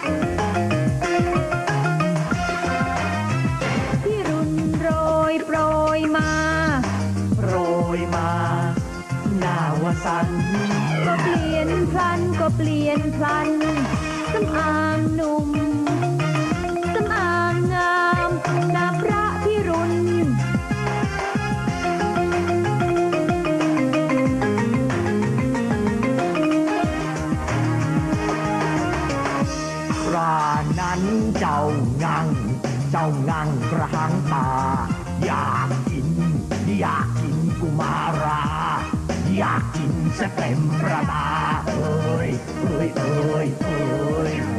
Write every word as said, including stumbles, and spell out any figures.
พี่รุ่นโรยโปรยมาโปรยมาหน้าวสันก็เปลี่ยนพลันก็เปลี่ยนพลันสำอางหนุ่มสำอางงามนาพระพิรุณครานั้นเจ้างังเจ้างังกระหังตาอยากกินอยากกินกุมาราอยากกินสเต็มประดาเอ้ยเอ้ยเอ้ยเอ้ย